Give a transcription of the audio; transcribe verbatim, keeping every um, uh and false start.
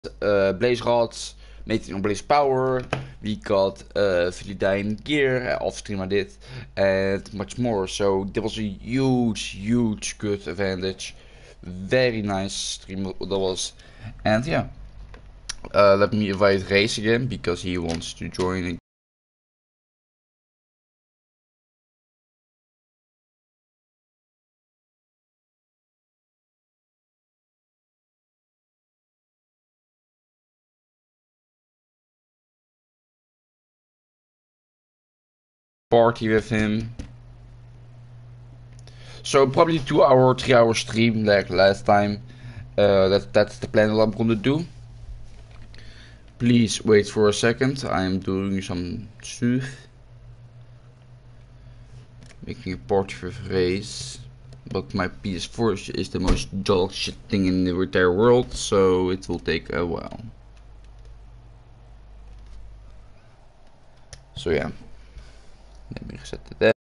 uh, Blaze Rods, Meeting on Blaze Power, we got uh, Philidine Gear, uh, off stream I did, and much more. So there was a huge, huge good advantage. Very nice stream that was. And yeah, uh, let me invite Race again because he wants to join. Party with him. So probably two hour, three hour stream like last time. Uh, that that's the plan what I'm gonna do. Please wait for a second. I'm doing some stuff. Making a party with Race. But my P S four is the most dog shit thing in the entire world, so it will take a while. So yeah. Let me reset it there.